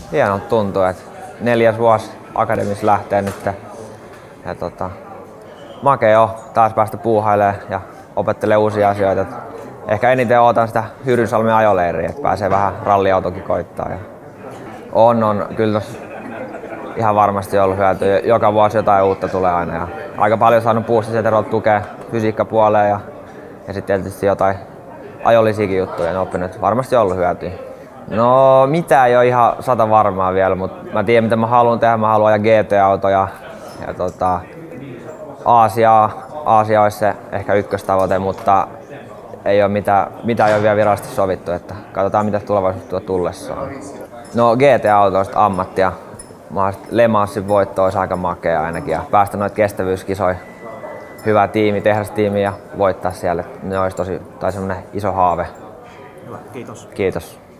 Hienolta tuntuu, että 4. vuosi akademissa lähtee nyt. Ja makea on taas päästä puuhailemaan ja opettelee uusia asioita. Ehkä eniten odotan sitä Hyrynsalmen ajoleiriä, että pääsee vähän ralliautokin koittaa. Ja on kyllä ihan varmasti ollut hyötyä. Joka vuosi jotain uutta tulee aina. Ja aika paljon saanut puustiseterolta tukea fysiikkapuoleen ja sitten tietysti jotain ajollisiakin juttuja en oppinut. Varmasti ollut hyötyä. No mitään ei ole ihan 100 varmaa vielä, mutta mä tiedän mitä mä haluan tehdä. Mä haluan ajaa GT-autoja ja Aasia olisi se ehkä ykköstavoite, mutta ei ole mitään ei ole vielä virallisesti sovittu, että katsotaan mitä tulevaisuus tuo tullessaan. No GT-autoista ammattia. Le Mansin voitto olisi aika makea ainakin ja päästä noita kestävyyskisoja. Hyvä tiimi, tehdastiimi ja voittaa siellä. Ne olisi semmoinen iso haave. Hyvä, kiitos. Kiitos.